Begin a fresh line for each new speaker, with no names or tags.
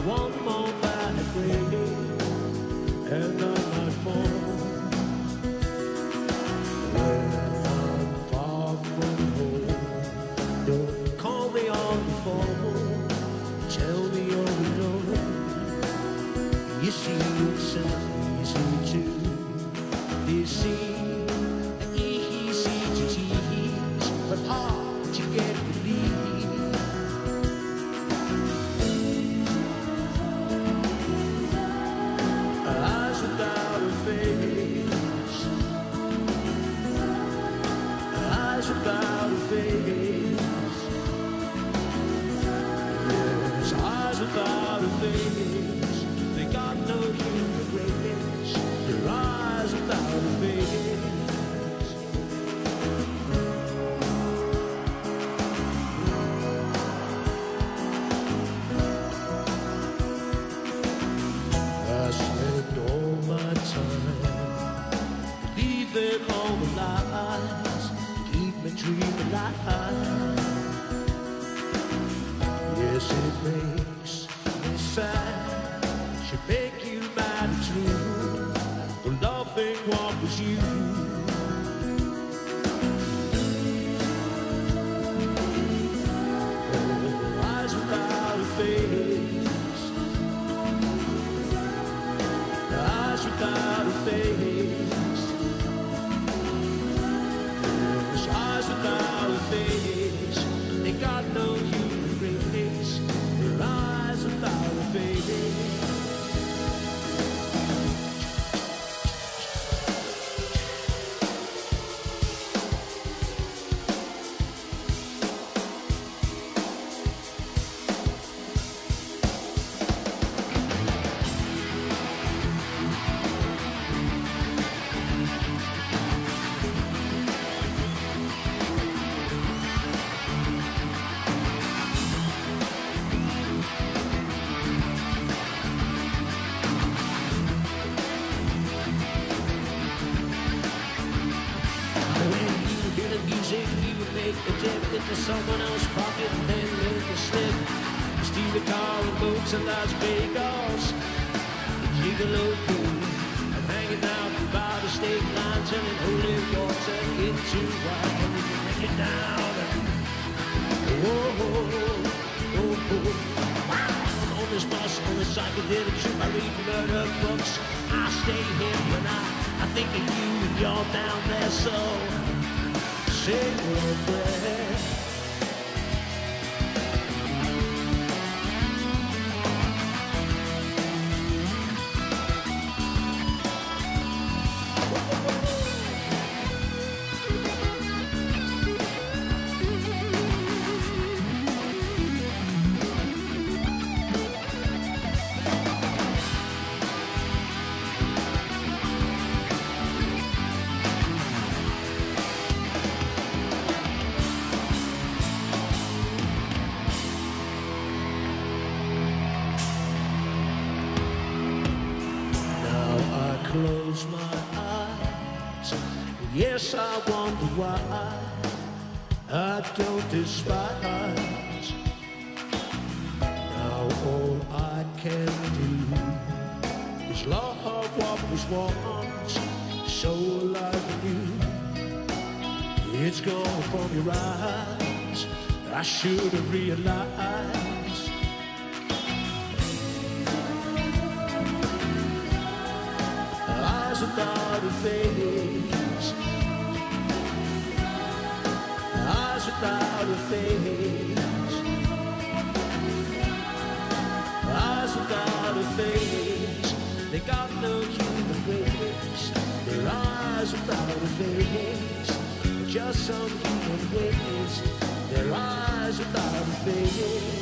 one more bad day, and I'm not more. When I'm far from home, don't call me on the phone. Tell me you're alone. You see, it's so easy to deceive. Easy to tease, but hard to get believed. Eyes without a face. Eyes without a face. Yes, eyes without a face. They got no human grace. Their eyes without a face. I spent all my time leaving all the lies to keep me dreaming alive. Yes, it makes me sad. Should make you mad too. For loving what was you. Eyes without a face. Eyes without a face. Yes, eyes without a face. They got no human grace. Their eyes without a face. Into someone else's pocket and then make a slip. Steal a car and boats and Las Vegas. Gigolo cool. I'm hanging out by the state line, telling holy water into white. And we can bring it down. Oh, oh, oh, oh. I'm on this bus, on this psychedelic trip. I read murder books. I stay here when I think of you and you're down there, so say your prayer. Close my eyes. Yes, I wonder why I don't despise. Now all I can do is love what was once so alive in you. It's gone from your eyes. I should have realized. Without a face. Eyes without a face. Eyes without a face. They got no human grace. Their eyes without a face. Just some human ways. Their eyes without a face.